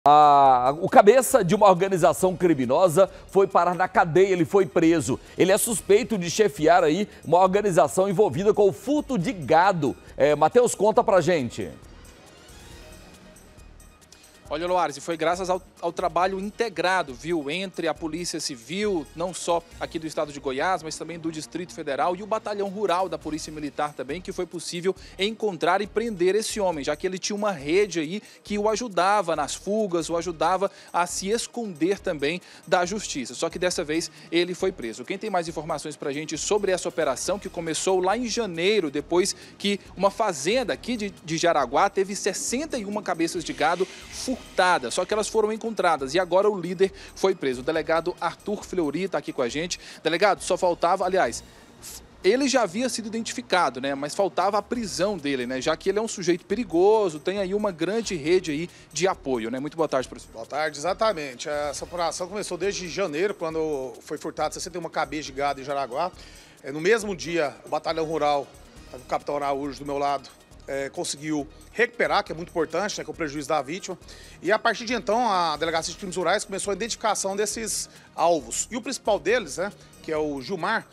O cabeça de uma organização criminosa foi parar na cadeia, ele foi preso. Ele é suspeito de chefiar aí uma organização envolvida com o furto de gado. Matheus, conta pra gente. Olha, Loares, e foi graças ao trabalho integrado, viu, entre a Polícia Civil, não só aqui do estado de Goiás, mas também do Distrito Federal e o Batalhão Rural da Polícia Militar também, que foi possível encontrar e prender esse homem, já que ele tinha uma rede aí que o ajudava nas fugas, o ajudava a se esconder também da justiça. Só que dessa vez ele foi preso. Quem tem mais informações pra gente sobre essa operação, que começou lá em janeiro, depois que uma fazenda aqui de Jaraguá teve 61 cabeças de gado furtadas, só que elas foram encontradas e agora o líder foi preso. O delegado Arthur Fleury está aqui com a gente. Delegado, só faltava, aliás, ele já havia sido identificado, né? Mas faltava a prisão dele, né? Já que ele é um sujeito perigoso, tem aí uma grande rede aí de apoio, né? Muito boa tarde, professor. Boa tarde, exatamente. Essa apuração começou desde janeiro, quando foi furtado 61 cabeças de gado em Jaraguá. No mesmo dia, o Batalhão Rural, o capitão Araújo do meu lado, conseguiu recuperar, que é muito importante, né, com o prejuízo da vítima. E a partir de então, a Delegacia de Crimes Rurais começou a identificação desses alvos. E o principal deles, né, que é o Gilmar,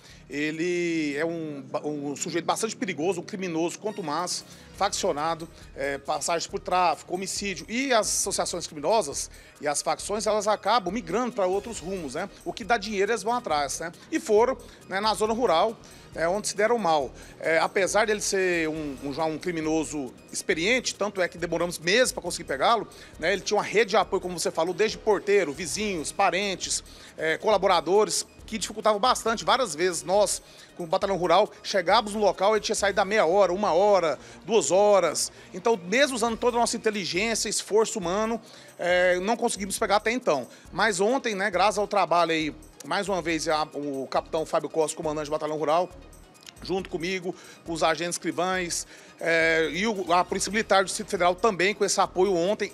ele é um sujeito bastante perigoso, um criminoso contumaz, faccionado, passagens por tráfico, homicídio. E as associações criminosas e as facções, elas acabam migrando para outros rumos, né? O que dá dinheiro, eles vão atrás, né? E foram, né, na zona rural, onde se deram mal. Apesar dele ser já um criminoso experiente, tanto é que demoramos meses para conseguir pegá-lo, né? Ele tinha uma rede de apoio, como você falou, desde porteiro, vizinhos, parentes, colaboradores, que dificultava bastante. Várias vezes nós, com o Batalhão Rural, chegávamos no local, ele tinha saído da meia hora, 1 hora, 2 horas. Então, mesmo usando toda a nossa inteligência, esforço humano, não conseguimos pegar até então. Mas ontem, né, graças ao trabalho aí, mais uma vez, o capitão Fábio Costa, comandante do Batalhão Rural, junto comigo, com os agentes escrivães, e a Polícia Militar do Distrito Federal também, com esse apoio ontem,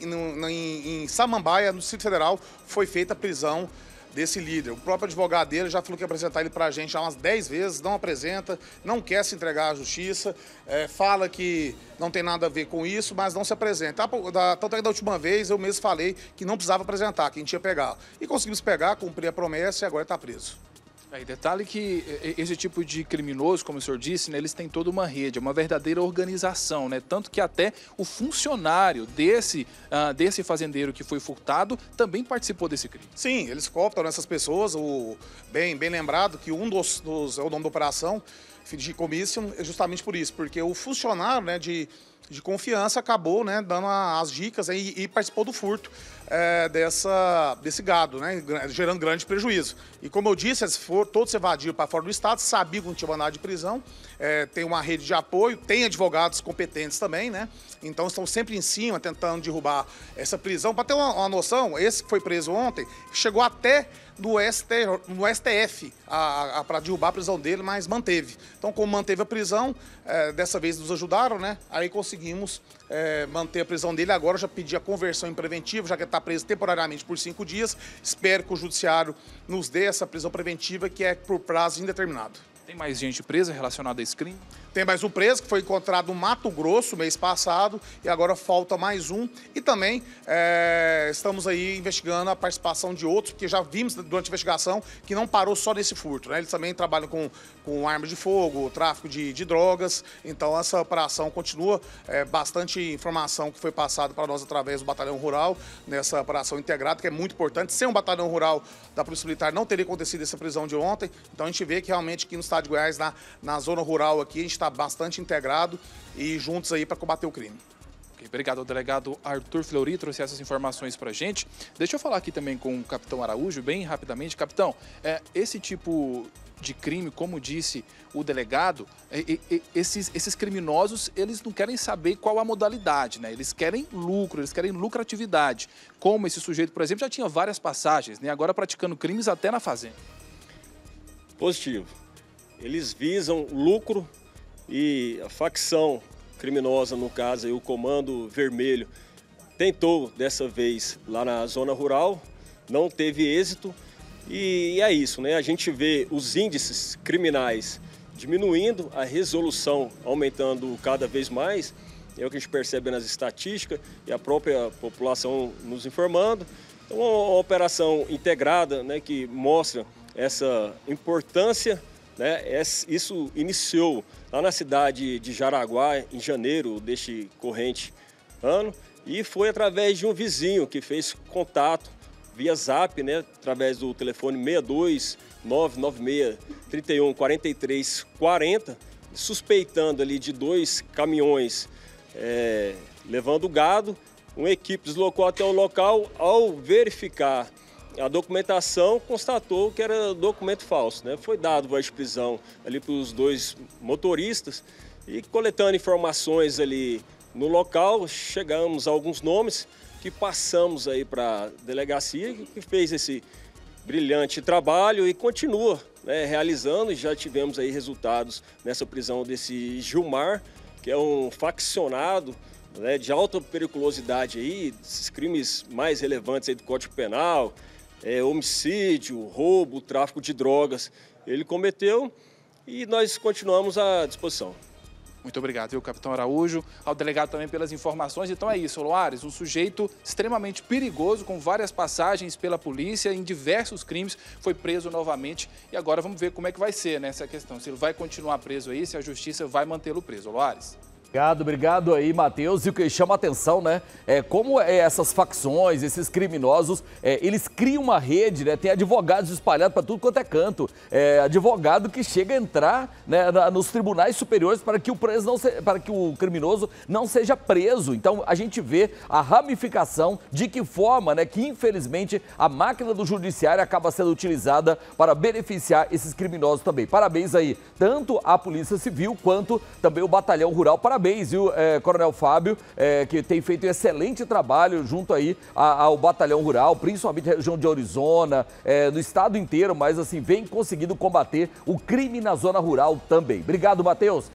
em Samambaia, no Distrito Federal, foi feita a prisão desse líder. O próprio advogado dele já falou que ia apresentar ele pra gente já umas 10 vezes, não apresenta, não quer se entregar à justiça, fala que não tem nada a ver com isso, mas não se apresenta. Tanto é que da última vez eu mesmo falei que não precisava apresentar, que a gente ia pegar. E conseguimos pegar, cumprir a promessa e agora está preso. E detalhe que esse tipo de criminoso, como o senhor disse, né, eles têm toda uma rede, uma verdadeira organização, né? Tanto que até o funcionário desse fazendeiro que foi furtado também participou desse crime. Sim, eles cooptam essas pessoas, bem lembrado que um dos é o nome da operação, Fideicomisso, é justamente por isso, porque o funcionário, né, de confiança acabou, né, dando as dicas e participou do furto desse gado, né, gerando grande prejuízo. E como eu disse, eles todos evadiram para fora do estado, sabiam que não tinha mandado de prisão, tem uma rede de apoio, tem advogados competentes também, né, então estão sempre em cima tentando derrubar essa prisão. Para ter uma noção, esse que foi preso ontem chegou até no STF para derrubar a prisão dele, mas manteve. Então, como manteve a prisão, dessa vez nos ajudaram, né? Aí conseguimos manter a prisão dele. Agora já pedi a conversão em preventivo, já que ele está preso temporariamente por 5 dias. Espero que o judiciário nos dê essa prisão preventiva, que é por prazo indeterminado. Tem mais gente presa relacionada a esse crime? Tem mais um preso que foi encontrado no Mato Grosso mês passado e agora falta mais um. E também estamos aí investigando a participação de outros, porque já vimos durante a investigação que não parou só nesse furto, né? Eles também trabalham com armas de fogo, tráfico de drogas. Então essa operação continua. Bastante informação que foi passada para nós através do Batalhão Rural nessa operação integrada, que é muito importante. Sem um Batalhão Rural da Polícia Militar não teria acontecido essa prisão de ontem. Então a gente vê que realmente aqui no estado de Goiás, na zona rural aqui, a gente está bastante integrado e juntos aí para combater o crime. Obrigado ao delegado Arthur Fleury, trouxe essas informações para a gente. Deixa eu falar aqui também com o capitão Araújo, bem rapidamente. Capitão, esse tipo de crime, como disse o delegado, esses criminosos, eles não querem saber qual a modalidade, né? Eles querem lucro, eles querem lucratividade. Como esse sujeito, por exemplo, já tinha várias passagens, né? Agora praticando crimes até na fazenda. Positivo. Eles visam lucro e a facção criminosa, no caso aí, o Comando Vermelho, tentou dessa vez lá na zona rural, não teve êxito e é isso, né? A gente vê os índices criminais diminuindo, a resolução aumentando cada vez mais é o que a gente percebe nas estatísticas e a própria população nos informando. Então, uma operação integrada, né, que mostra essa importância, né? Isso iniciou lá na cidade de Jaraguá, em janeiro deste corrente ano, e foi através de um vizinho que fez contato via Zap, né, através do telefone 62 996 31 43 40, suspeitando ali de 2 caminhões levando gado. Uma equipe deslocou até o local. Ao verificar a documentação, constatou que era documento falso, né? Foi dado voz de prisão ali para os 2 motoristas e, coletando informações ali no local, chegamos a alguns nomes que passamos aí para a delegacia, que fez esse brilhante trabalho e continua, né, realizando, e já tivemos aí resultados nessa prisão desse Gilmar, que é um faccionado, né, de alta periculosidade aí, esses crimes mais relevantes aí do Código Penal, homicídio, roubo, tráfico de drogas, ele cometeu e nós continuamos à disposição. Muito obrigado, viu, capitão Araújo, ao delegado também pelas informações. Então é isso, Loares, um sujeito extremamente perigoso, com várias passagens pela polícia em diversos crimes, foi preso novamente e agora vamos ver como é que vai ser nessa questão, se ele vai continuar preso aí, se a justiça vai mantê-lo preso. Loares. Obrigado aí, Matheus. E o que chama a atenção, né, é como essas facções, esses criminosos, eles criam uma rede, né, tem advogados espalhados para tudo quanto é canto, advogado que chega a entrar, né, nos tribunais superiores para que o criminoso não seja preso. Então a gente vê a ramificação de que forma, né, que infelizmente a máquina do judiciário acaba sendo utilizada para beneficiar esses criminosos também. Parabéns aí, tanto à Polícia Civil quanto também o Batalhão Rural. Parabéns, viu, Coronel Fábio, que tem feito um excelente trabalho junto aí ao Batalhão Rural, principalmente na região de Orizona, no estado inteiro, mas assim, vem conseguindo combater o crime na zona rural também. Obrigado, Matheus.